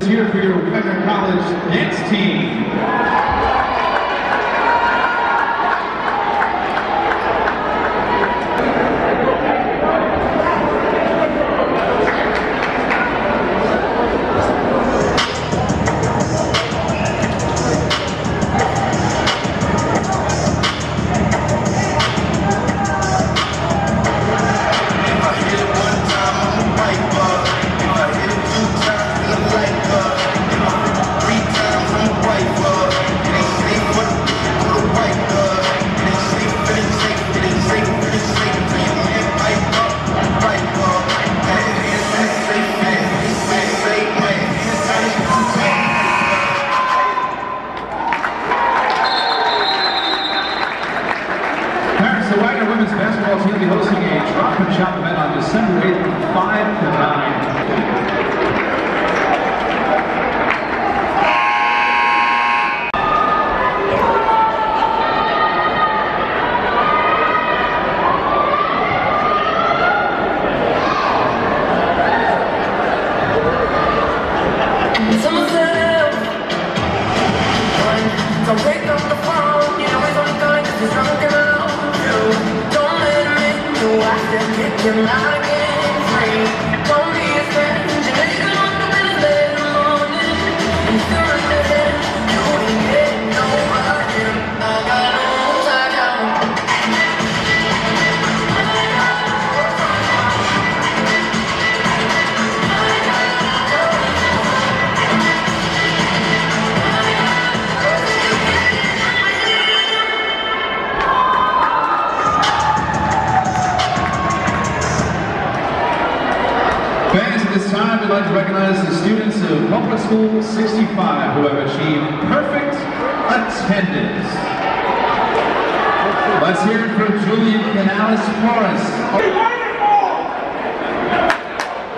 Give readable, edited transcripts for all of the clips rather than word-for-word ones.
Here for your Wagner College dance team. The Wagner women's basketball team will be hosting a drop and shop event on December 8th from 5 to 9. You're not getting free. Don't be a friend. You know you can walk away to bed in the morning. And you're in the head. You ain't getting nowhere. I got no time. Fans, at this time, we'd like to recognize the students of Public School 65 who have achieved perfect attendance. Let's hear it from Julian Canales Morris.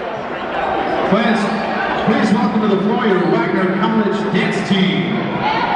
Fans, please welcome to the floor your Wagner College dance team.